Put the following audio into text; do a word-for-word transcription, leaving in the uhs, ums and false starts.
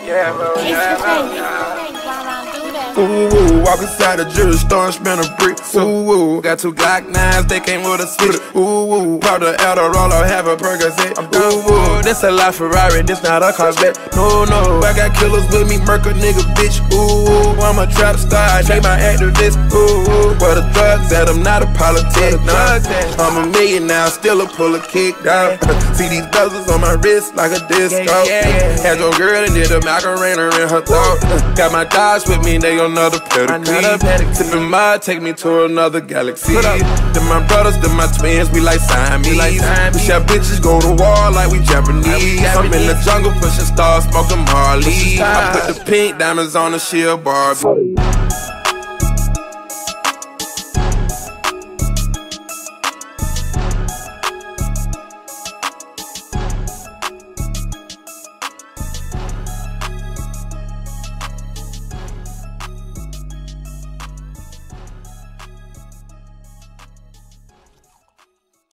Yeah, bro. Yeah, bro. Ooh, walk inside the jewelry store and spend a brick. Ooh, got two Glock nines, they came with a switch. Ooh, pop the Adderall or have a Percocet. Ooh, this a LaFerrari, this not a Corvette. No, no, I got killers with me, murk a nigga, bitch. Ooh, I'm a trap star, I take my activist. Ooh, where the drugs at, I'm not a politic. Nah, I'm a million now, still a pull a kick down. See these bezels on my wrist like a disco. Had your girl and did a Macarena in her throat. Got my dogs with me, they another pedigree. Sippin' mud, take me to another galaxy. Then my brothers, then my twins, we like Siamese. We shot bitches, go to war like we Japanese. I'm in the jungle, pushing stars, smoking Marley. I put the pink diamonds on the shield Barbie.